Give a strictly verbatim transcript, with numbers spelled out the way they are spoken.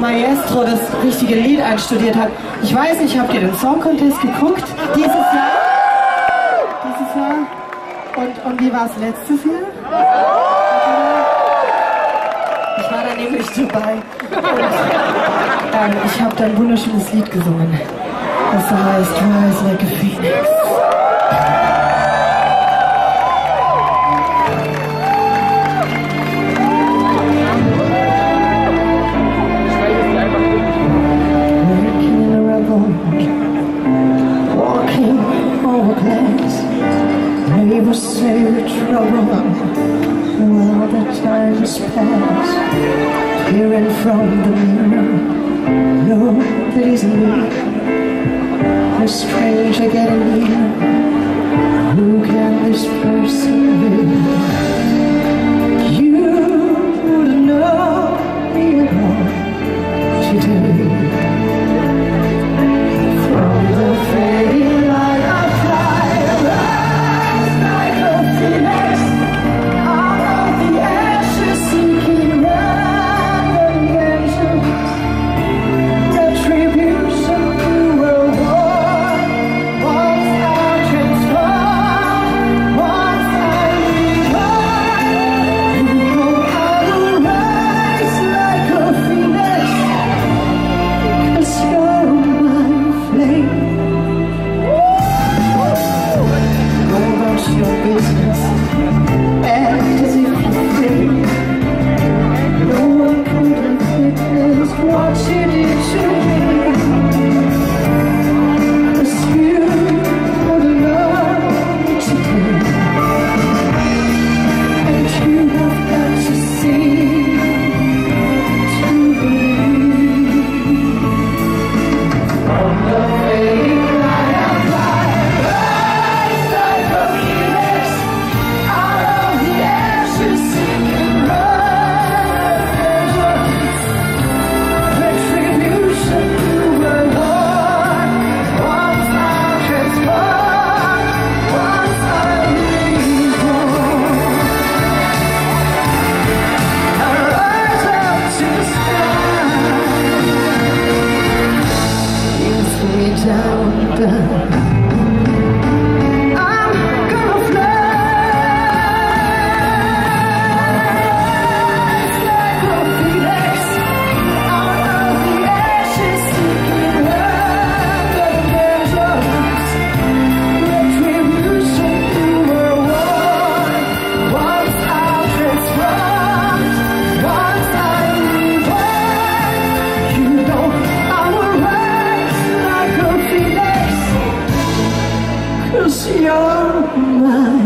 Maestro das richtige Lied einstudiert hat. Ich weiß nicht, habt ihr den Song Contest geguckt? Dieses Jahr? Dieses Jahr? Und, und wie war es letztes Jahr? Ich war da nämlich dabei. Und, ähm, ich habe da ein wunderschönes Lied gesungen. Das heißt Rise Like a Phoenix. Never say the trouble while the times pass. Hearing from the mirror, know that he's near. A stranger getting near. Who can this person be? You wouldn't know me at all today. From the fading light I fly. You're mine.